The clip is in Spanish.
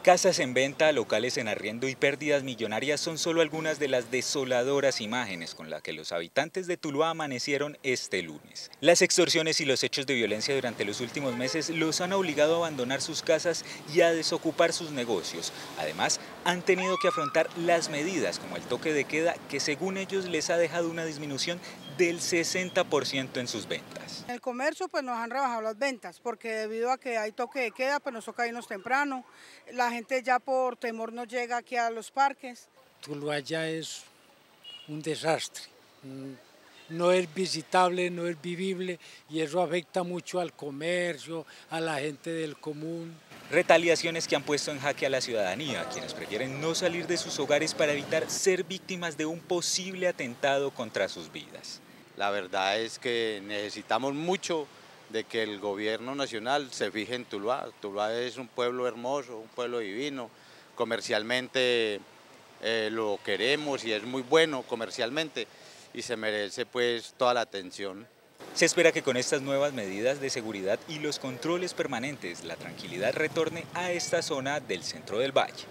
Casas en venta, locales en arriendo y pérdidas millonarias son solo algunas de las desoladoras imágenes con las que los habitantes de Tuluá amanecieron este lunes. Las extorsiones y los hechos de violencia durante los últimos meses los han obligado a abandonar sus casas y a desocupar sus negocios. Además, han tenido que afrontar las medidas como el toque de queda que según ellos les ha dejado una disminución del 60% en sus ventas. En el comercio pues nos han rebajado las ventas porque debido a que hay toque de queda pues nos toca irnos temprano, la gente ya por temor no llega aquí a los parques. Tuluá ya es un desastre, no es visitable, no es vivible y eso afecta mucho al comercio, a la gente del común. Retaliaciones que han puesto en jaque a la ciudadanía, quienes prefieren no salir de sus hogares para evitar ser víctimas de un posible atentado contra sus vidas. La verdad es que necesitamos mucho de que el gobierno nacional se fije en Tuluá. Tuluá es un pueblo hermoso, un pueblo divino, comercialmente lo queremos y es muy bueno comercialmente y se merece pues toda la atención. Se espera que con estas nuevas medidas de seguridad y los controles permanentes, la tranquilidad retorne a esta zona del centro del valle.